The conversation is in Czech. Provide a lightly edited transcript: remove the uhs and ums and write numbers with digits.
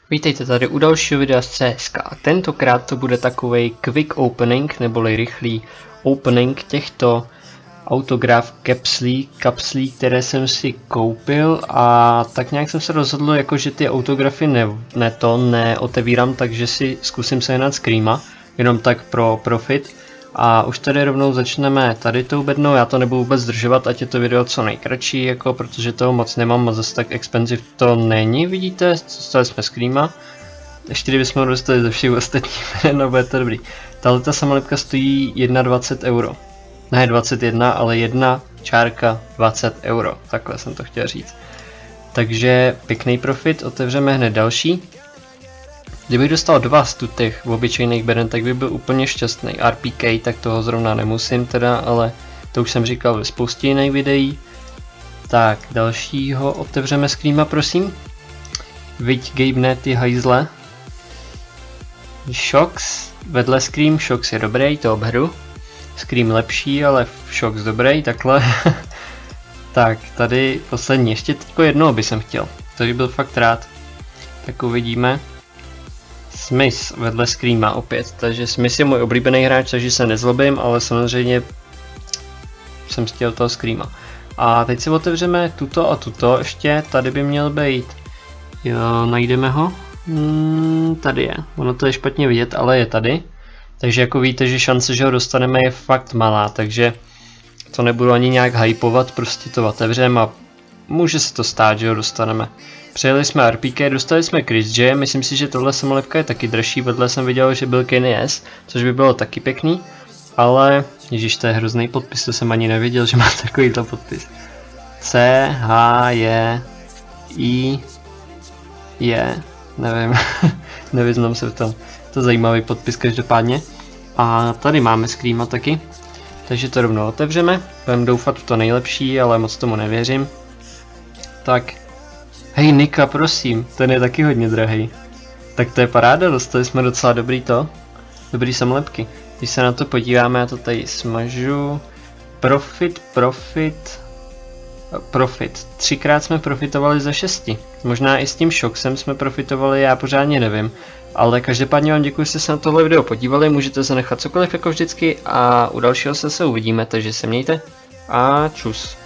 Vítejte tady u dalšího videa z CSK. Tentokrát to bude takový quick opening, neboli rychlý opening těchto autograf kapslí, které jsem si koupil, a tak nějak jsem se rozhodl, jako že ty autografy neotevírám, takže si zkusím sehnat screama, jenom tak pro profit. A už tady rovnou začneme tady tou bednou, já to nebudu vůbec zdržovat, ať je to video co nejkratší, jako protože toho moc nemám a zase tak expensive to není, vidíte, dostali jsme screama. Ještě kdybychom ho dostali ze všech ostatních, no bude to dobrý. Tahleta samolepka stojí 21 euro. Ne 21, ale 1,20 euro, takhle jsem to chtěl říct. Takže pěkný profit, otevřeme hned další. Kdybych dostal 2 z těch obyčejných beden, tak bych byl úplně šťastný. RPK, tak toho zrovna nemusím teda, ale to už jsem říkal ve spoustě jiných videí. Tak, dalšího otevřeme screama, prosím. Viď Gabe, ty hajzle. Shocks, vedle Scream, Shocks je dobrý, to obhru. Scream lepší, ale Shocks dobrý, takhle. Tak, tady poslední, ještě teďko jednoho by jsem chtěl, to bych byl fakt rád. Tak uvidíme. Smith vedle Screama opět, takže Smith je můj oblíbený hráč, takže se nezlobím, ale samozřejmě jsem chtěl toho Screama. A teď si otevřeme tuto a tuto, ještě tady by měl být, jo, najdeme ho, tady je, ono to je špatně vidět, ale je tady, takže jako víte, že šance, že ho dostaneme, je fakt malá, takže to nebudu ani nějak hypovat, prostě to otevřeme a může se to stát, že ho dostaneme. Přejeli jsme RPK, dostali jsme Chris J, myslím si, že tohle samolepka je taky dražší, vedle jsem viděl, že byl Kenny S, což by bylo taky pěkný, ale, ježiš, to je hrozný podpis, to jsem ani nevěděl, že má takovýhle podpis. C, H, J, I, J, nevím, nevyznám se v tom, to je zajímavý podpis každopádně. A tady máme screama taky, takže to rovnou otevřeme, budeme doufat v to nejlepší, ale moc tomu nevěřím. Tak. Hej Nika, prosím, ten je taky hodně drahý. Tak to je paráda, dostali jsme docela dobrý samolepky. Když se na to podíváme, já to tady smažu. Profit. 3krát jsme profitovali za 6. Možná i s tím Shocksem jsme profitovali, já pořádně nevím. Ale každopádně vám děkuji, že jste se na tohle video podívali, můžete zanechat cokoliv jako vždycky a u dalšího se uvidíme, takže se mějte a čus.